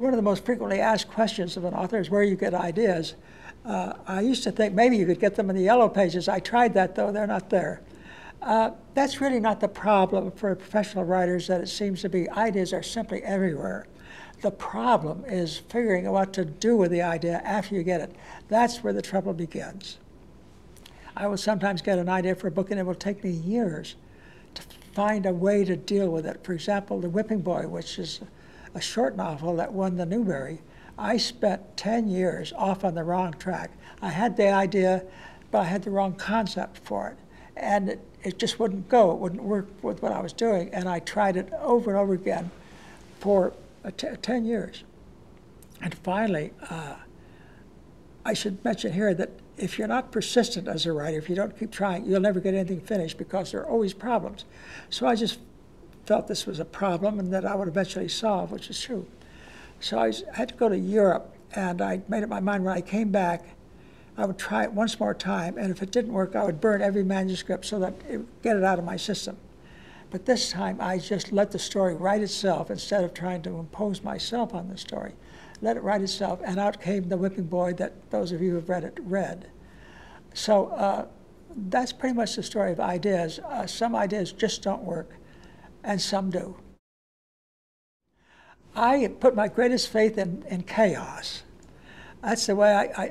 one of the most frequently asked questions of an author is where you get ideas. I used to think maybe you could get them in the yellow pages. I tried that, though. They're not there. That's really not the problem for professional writers, that it seems to be ideas are simply everywhere. The problem is figuring out what to do with the idea after you get it. That's where the trouble begins. I will sometimes get an idea for a book, and it will take me years to find a way to deal with it. For example, The Whipping Boy, which is a short novel that won the Newbery. I spent 10 years off on the wrong track. I had the idea, but I had the wrong concept for it. And it just wouldn't go. It wouldn't work with what I was doing. And I tried it over and over again for 10 years. And finally, I should mention here that if you're not persistent as a writer, if you don't keep trying, you'll never get anything finished because there are always problems. So I just felt this was a problem and that I would eventually solve, which is true. So I had to go to Europe, and I made up my mind when I came back, I would try it once more time, and if it didn't work, I would burn every manuscript so that it would get it out of my system. But this time, I just let the story write itself instead of trying to impose myself on the story. Let it write itself, and out came The Whipping Boy that those of you who have read it read. So that's pretty much the story of ideas. Some ideas just don't work, and some do. I put my greatest faith in chaos. That's the way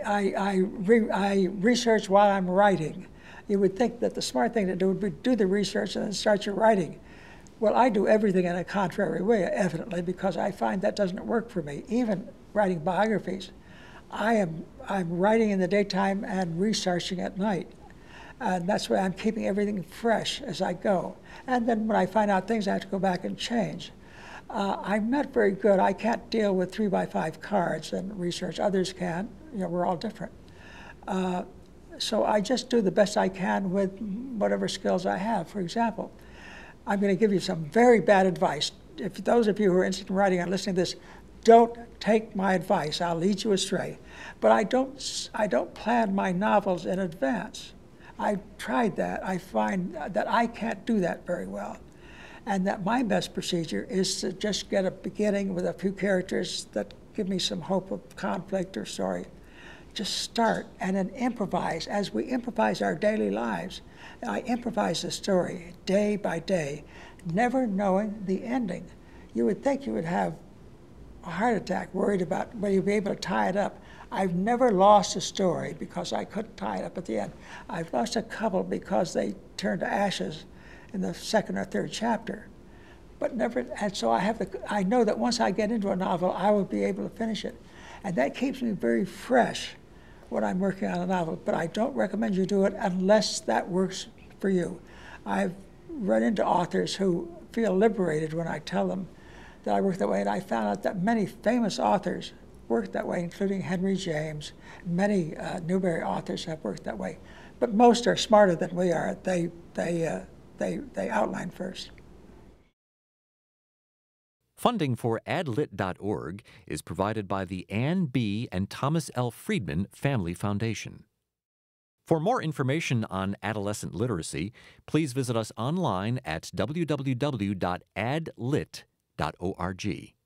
I research while I'm writing. You would think that the smart thing to do would be do the research and then start your writing. Well, I do everything in a contrary way, evidently, because I find that doesn't work for me. Even writing biographies, I'm writing in the daytime and researching at night. And that's why I'm keeping everything fresh as I go. And then when I find out things, I have to go back and change. I'm not very good. I can't deal with 3x5 cards and research. Others can. You know, we're all different. So I just do the best I can with whatever skills I have. For example, I'm going to give you some very bad advice. If those of you who are interested in writing and listening to this, don't take my advice. I'll lead you astray. But I don't plan my novels in advance. I tried that. I find that I can't do that very well. And that my best procedure is to just get a beginning with a few characters that give me some hope of conflict or story. Just start and then improvise. As we improvise our daily lives, I improvise the story day by day, never knowing the ending. You would think you would have a heart attack worried about whether you'd be able to tie it up. I've never lost a story because I couldn't tie it up at the end. I've lost a couple because they turned to ashes in the second or third chapter, but never. And so I know that once I get into a novel, I will be able to finish it, and that keeps me very fresh when I'm working on a novel. But I don't recommend you do it unless that works for you. I've run into authors who feel liberated when I tell them that I work that way, and I found out that many famous authors work that way, including Henry James. Many Newbery authors have worked that way, but most are smarter than we are. They outline first. Funding for AdLit.org is provided by the Ann B. and Thomas L. Friedman Family Foundation. For more information on adolescent literacy, please visit us online at www.adlit.org.